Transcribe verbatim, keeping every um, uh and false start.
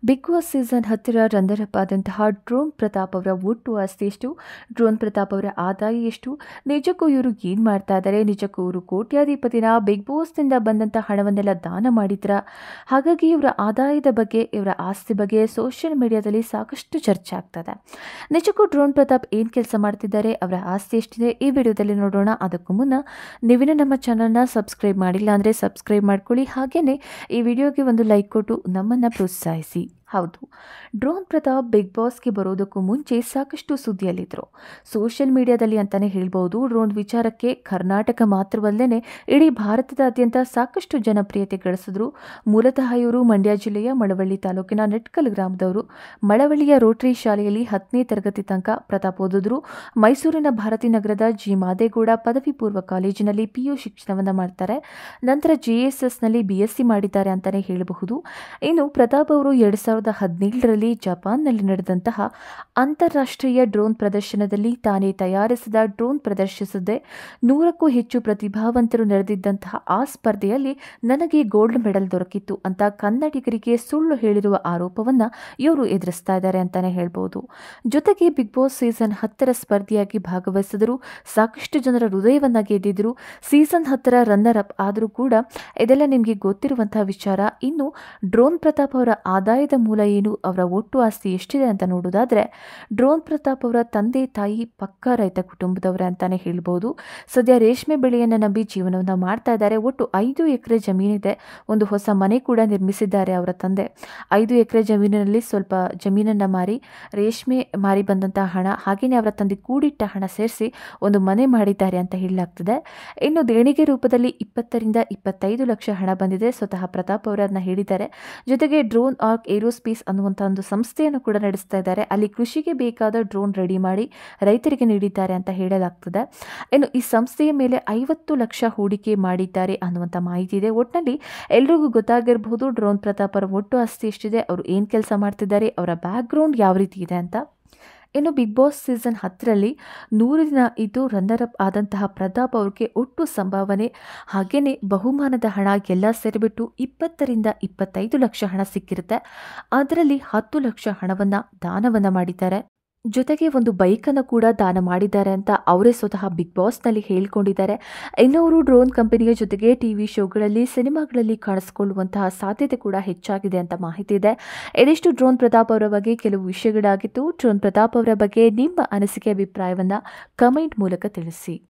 Big Boss season ಹತ್ತರ runner up ಆದಂತಹ drone Pratap ಅವರ ಒಟ್ಟು ಆಸ್ತಿ ಎಷ್ಟು? ಡ್ರೋನ್ ಪ್ರತಾಪ್ ಅವರ ಆದಾಯ ಎಷ್ಟು? ನಿಜಕ್ಕೂ ಇವರು ಏನು ಮಾಡ್ತಾ ಇದ್ದಾರೆ? ನಿಜಕ್ಕೂ ಇವರು ಕೋಟ್ಯಾಧಿಪತಿನ? ಬಿಗ್ ಬಾಸ್ನಿಂದ ಬಂದಂಥ ಹಣವನ್ನೆಲ್ಲ ದಾನ ಮಾಡಿದ್ರಾ? ಹಾಗಾಗಿ ಇವರ ಆದಾಯದ ಬಗ್ಗೆ, ಇವರ ಆಸ್ತಿ ಬಗ್ಗೆ ಸೋಷಿಯಲ್ ಮೀಡಿಯಾದಲ್ಲಿ ಸಾಕಷ್ಟು ಚರ್ಚೆ ಆಗ್ತದೆ. ನಿಜಕ್ಕೂ ಡ್ರೋನ್ ಪ್ರತಾಪ್ ಏನು ಕೆಲಸ ಮಾಡ್ತಿದ್ದಾರೆ? ಅವರ ಆಸ್ತಿ ಎಷ್ಟಿದೆ? ಈ ವಿಡಿಯೋದಲ್ಲಿ ನೋಡೋಣ. ಅದಕ್ಕೂ ಮುನ್ನ ನೀವಿನ್ನೂ ನಮ್ಮ ಚಾನಲ್ನ ಸಬ್ಸ್ಕ್ರೈಬ್ ಮಾಡಿಲ್ಲ ಅಂದರೆ ಸಬ್ಸ್ಕ್ರೈಬ್ ಮಾಡ್ಕೊಳ್ಳಿ. ಹಾಗೆಯೇ ಈ ವಿಡಿಯೋಗೆ ಒಂದು ಲೈಕ್ ಕೊಟ್ಟು ನಮ್ಮನ್ನು ಪ್ರೋತ್ಸಾಹಿಸಿ. ಹೌದು, ಡ್ರೋನ್ ಪ್ರತಾಪ್ ಬಿಗ್ ಬಾಸ್ಗೆ ಬರೋದಕ್ಕೂ ಮುಂಚೆ ಸಾಕಷ್ಟು ಸುದ್ದಿಯಲ್ಲಿದ್ದರು. ಸೋಷಿಯಲ್ ಮೀಡಿಯಾದಲ್ಲಿ ಅಂತಲೇ ಹೇಳ್ಬೋದು. ಡ್ರೋನ್ ವಿಚಾರಕ್ಕೆ ಕರ್ನಾಟಕ ಮಾತ್ರವಲ್ಲದೆ ಇಡೀ ಭಾರತದಾದ್ಯಂತ ಸಾಕಷ್ಟು ಜನಪ್ರಿಯತೆ ಗಳಿಸಿದ್ರು. ಮೂಲತಃ ಇವರು ಮಂಡ್ಯ ಜಿಲ್ಲೆಯ ಮಳವಳ್ಳಿ ತಾಲೂಕಿನ ನೆಟ್ಕಲ್ ಗ್ರಾಮದವರು. ಮಳವಳ್ಳಿಯ ರೋಟರಿ ಶಾಲೆಯಲ್ಲಿ ಹತ್ತನೇ ತರಗತಿ ತನಕ ಪ್ರತಾಪ್ ಓದಿದ್ರು. ಮೈಸೂರಿನ ಭಾರತಿ ನಗರದ ಜಿ ಮಾದೇಗೌಡ ಪದವಿ ಪೂರ್ವ ಕಾಲೇಜಿನಲ್ಲಿ ಪಿಯು ಶಿಕ್ಷಣವನ್ನು ಮಾಡ್ತಾರೆ. ನಂತರ ಜೆ ಎಸ್ ಎಸ್ನಲ್ಲಿ ಬಿ ಎಸ್ ಸಿ ಮಾಡಿದ್ದಾರೆ ಅಂತಲೇ ಹೇಳಬಹುದು. ಇನ್ನು ಪ್ರತಾಪ್ ಅವರು ಎರಡು ಸಾವಿರದ ಹದಿನೇಳರಲ್ಲಿ ಜಪಾನ್ನಲ್ಲಿ ನಡೆದಂತಹ ಅಂತಾರಾಷ್ಟ್ರೀಯ ಡ್ರೋನ್ ಪ್ರದರ್ಶನದಲ್ಲಿ ತಾನೇ ತಯಾರಿಸಿದ ಡ್ರೋನ್ ಪ್ರದರ್ಶಿಸಿದ್ದೆ. ನೂರಕ್ಕೂ ಹೆಚ್ಚು ಪ್ರತಿಭಾವಂತರು ನಡೆದಿದ್ದಂತಹ ಆ ಸ್ಪರ್ಧೆಯಲ್ಲಿ ನನಗೆ ಗೋಲ್ಡ್ ಮೆಡಲ್ ದೊರಕಿತ್ತು ಅಂತ ಕನ್ನಡಿಗರಿಗೆ ಸುಳ್ಳು ಹೇಳಿರುವ ಆರೋಪವನ್ನು ಇವರು ಎದುರಿಸ್ತಾ ಇದ್ದಾರೆ ಅಂತಾನೆ ಹೇಳ್ಬೋದು. ಜೊತೆಗೆ ಬಿಗ್ ಬಾಸ್ ಸೀಸನ್ ಹತ್ತರ ಸ್ಪರ್ಧೆಯಾಗಿ ಭಾಗವಹಿಸಿದರು. ಸಾಕಷ್ಟು ಜನರ ಹೃದಯವನ್ನ ಗೆದ್ದಿದ್ರು. ಸೀಸನ್ ಹತ್ತರ ರನ್ನರ್ ಅಪ್ ಆದರೂ ಕೂಡ ಇದೆಲ್ಲ ನಿಮಗೆ ಗೊತ್ತಿರುವಂತಹ ವಿಚಾರ. ಇನ್ನು ಡ್ರೋನ್ ಪ್ರತಾಪ್ ಅವರ ಆದಾಯದ ಮೂಲ ಏನು, ಅವರ ಒಟ್ಟು ಆಸ್ತಿ ಎಷ್ಟಿದೆ ಅಂತ ನೋಡೋದಾದ್ರೆ, ಡ್ರೋನ್ ಪ್ರತಾಪ್ ಅವರ ತಂದೆ ತಾಯಿ ಪಕ್ಕಾ ರೈತ ಕುಟುಂಬದವರೇ ಅಂತಾನೆ ಹೇಳ್ಬೋದು. ಸದ್ಯ ರೇಷ್ಮೆ ಬೆಳೆಯನ್ನು ನಂಬಿ ಜೀವನವನ್ನು ಮಾಡ್ತಾ ಇದ್ದಾರೆ. ಒಟ್ಟು ಐದು ಎಕರೆ ಜಮೀನಿದೆ. ಒಂದು ಹೊಸ ಮನೆ ಕೂಡ ನಿರ್ಮಿಸಿದ್ದಾರೆ ಅವರ ತಂದೆ. ಐದು ಎಕರೆ ಜಮೀನಿನಲ್ಲಿ ಸ್ವಲ್ಪ ಜಮೀನನ್ನು ಮಾರಿ ರೇಷ್ಮೆ ಮಾರಿ ಬಂದಂತಹ ಹಣ, ಹಾಗೆಯೇ ಅವರ ತಂದೆ ಕೂಡಿಟ್ಟ ಹಣ ಸೇರಿಸಿ ಒಂದು ಮನೆ ಮಾಡಿದ್ದಾರೆ ಅಂತ ಹೇಳಲಾಗ್ತದೆ. ಇನ್ನು ದೇಣಿಗೆ ರೂಪದಲ್ಲಿ ಇಪ್ಪತ್ತರಿಂದ ಇಪ್ಪತ್ತೈದು ಲಕ್ಷ ಹಣ ಬಂದಿದೆ. ಸ್ವತಃ ಪ್ರತಾಪ್ ಅವರನ್ನ ಹೇಳಿದ್ದಾರೆ. ಜೊತೆಗೆ ಡ್ರೋನ್ ಆರ್ಕ್ ಏರೋಸ್ಪೇಸ್ ಅನ್ನುವಂಥ ಒಂದು ಸಂಸ್ಥೆಯನ್ನು ಕೂಡ ನಡೆಸ್ತಾ ಇದ್ದಾರೆ. ಅಲ್ಲಿ ಕೃಷಿಗೆ ಬೇಕಾದ ಡ್ರೋನ್ ರೆಡಿ ಮಾಡಿ ರೈತರಿಗೆ ನೀಡಿದ್ದಾರೆ ಅಂತ ಹೇಳಲಾಗ್ತದೆ. ಇನ್ನು ಈ ಸಂಸ್ಥೆಯ ಮೇಲೆ ಐವತ್ತು ಲಕ್ಷ ಹೂಡಿಕೆ ಮಾಡಿದ್ದಾರೆ ಅನ್ನುವಂಥ ಮಾಹಿತಿ ಇದೆ. ಒಟ್ಟಿನಲ್ಲಿ ಎಲ್ರಿಗೂ ಗೊತ್ತಾಗಿರಬಹುದು ಡ್ರೋನ್ ಪ್ರತಾಪ್ ಅವರ ಒಟ್ಟು ಆಸ್ತಿ ಎಷ್ಟಿದೆ, ಅವರು ಏನು ಕೆಲಸ ಮಾಡ್ತಿದ್ದಾರೆ, ಅವರ ಬ್ಯಾಕ್ ಗ್ರೌಂಡ್ ಯಾವ ರೀತಿ ಇದೆ ಅಂತ. ಇನ್ನು ಬಿಗ್ ಬಾಸ್ ಸೀಸನ್ ಹತ್ತರಲ್ಲಿ ನೂರು ದಿನ ಇದು ರನ್ನರ್ ಅಪ್ ಆದಂತಹ ಪ್ರತಾಪ್ ಅವ್ರಿಗೆ ಒಟ್ಟು ಸಂಭಾವನೆ ಹಾಗೆಯೇ ಬಹುಮಾನದ ಹಣ ಎಲ್ಲ ಸೇರಿಬಿಟ್ಟು ಇಪ್ಪತ್ತರಿಂದ ಇಪ್ಪತ್ತೈದು ಲಕ್ಷ ಹಣ ಸಿಕ್ಕಿರುತ್ತೆ. ಅದರಲ್ಲಿ ಹತ್ತು ಲಕ್ಷ ಹಣವನ್ನು ದಾನವನ್ನು ಮಾಡಿದ್ದಾರೆ. ಜೊತೆಗೆ ಒಂದು ಬೈಕನ್ನು ಕೂಡ ದಾನ ಮಾಡಿದ್ದಾರೆ ಅಂತ ಅವರೇ ಸ್ವತಃ ಬಿಗ್ ಬಾಸ್ನಲ್ಲಿ ಹೇಳ್ಕೊಂಡಿದ್ದಾರೆ. ಇನ್ನವರು ಡ್ರೋನ್ ಕಂಪನಿಯ ಜೊತೆಗೆ ಟಿ ವಿ ಶೋಗಳಲ್ಲಿ, ಸಿನಿಮಾಗಳಲ್ಲಿ ಕಾಣಿಸ್ಕೊಳ್ಳುವಂತಹ ಸಾಧ್ಯತೆ ಕೂಡ ಹೆಚ್ಚಾಗಿದೆ ಅಂತ ಮಾಹಿತಿ ಇದೆ. ಇದಿಷ್ಟು ಡ್ರೋನ್ ಪ್ರತಾಪ್ ಅವರ ಬಗ್ಗೆ ಕೆಲವು ವಿಷಯಗಳಾಗಿತ್ತು. ಡ್ರೋನ್ ಪ್ರತಾಪ್ ಅವರ ಬಗ್ಗೆ ನಿಮ್ಮ ಅನಿಸಿಕೆ, ಅಭಿಪ್ರಾಯವನ್ನು ಕಮೆಂಟ್ ಮೂಲಕ ತಿಳಿಸಿ.